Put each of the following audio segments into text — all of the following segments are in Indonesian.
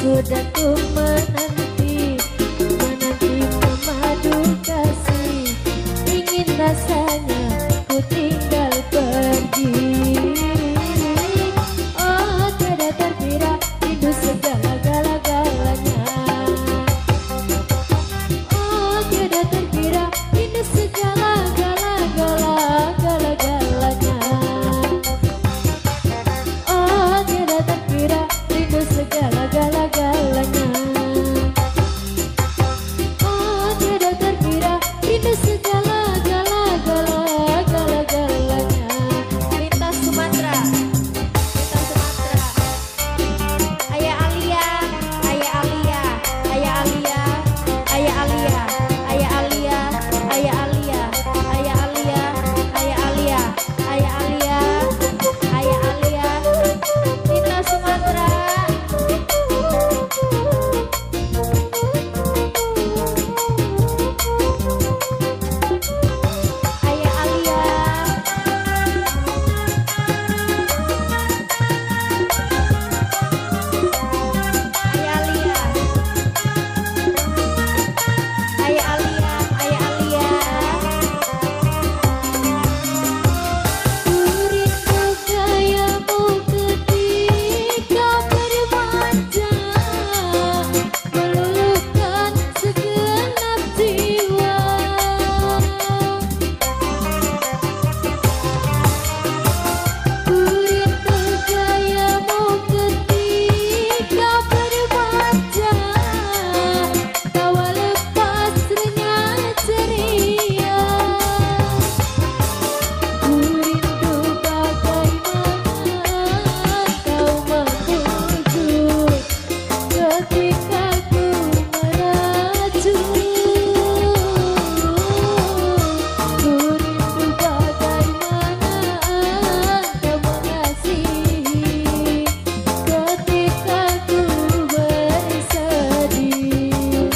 sudah ku menanti, menanti memadu kasih. Ingin rasanya ku tinggal pergi. Oh tiada terkira rindu segala-gala-galanya. Oh tiada terkira rindu segala-gala-gala-gala-galanya. Oh tiada terkira rindu segala-gala-galanya. Oh tiada terkira rindu segala-gala-gala-gala-galanya. Lintas Sumatera, lintas Sumatera. Ayah Alia, Ayah Alia, Ayah Alia, Ayah Alia, Ayah Alia, Ayah Alia, Ayah Alia, Ayah Alia, Ayah Alia, Ayah Alia. Lintas Sumatera. Ayah Alia. Ayah Alia. Ayah Alia, Ayah Alia. Ku rindu gayamu ketika bermanja, meluluhkan segenap jiwa. Ku rindu gayamu ketika bermanja, tawa lepas renyah ceria. Ku rindu bagaimana kau membujuk ketika ku meraju. Ku rindu bagaimana kau mengasihi ketika ku bersedih.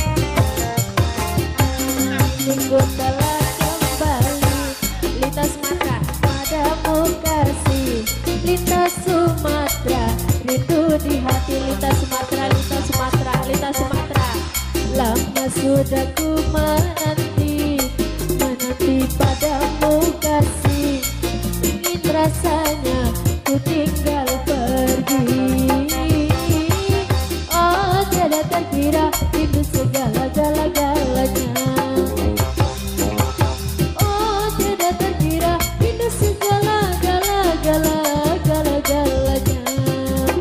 Minggu telah kembali, lintas Sumatera padamu kasih. Lintas Sumatera rindu di hati. Lintas Sumatera, lintas Sumatera, lintas Sumatera. Lama sudah ku menanti, menanti padamu kasih. Ingin rasanya ku tinggal pergi. Oh tiada terkira rindu segala-gala-galanya. Oh tiada terkira rindu segala-gala-gala-gala-galanya.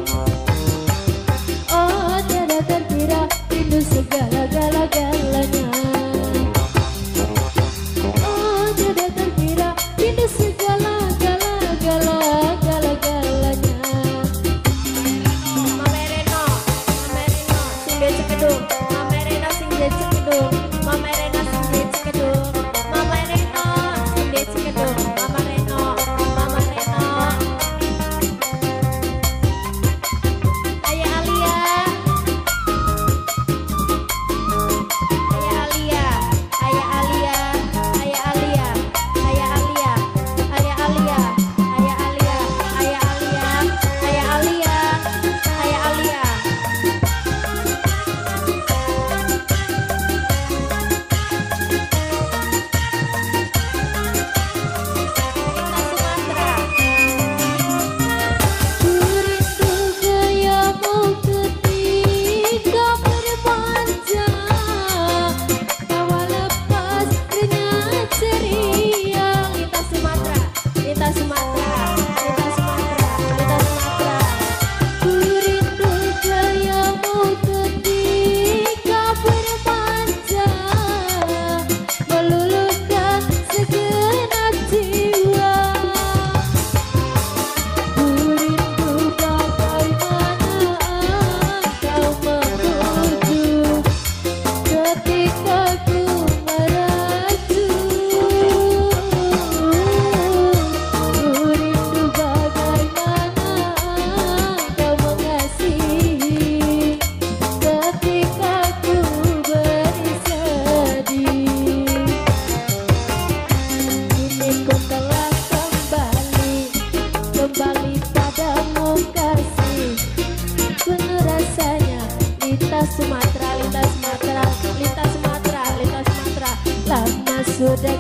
Oh tiada terkira rindu segala-gala-galanya. Sumatera, lintas Sumatera, lintas Sumatera, lintas Sumatera. Lama sudah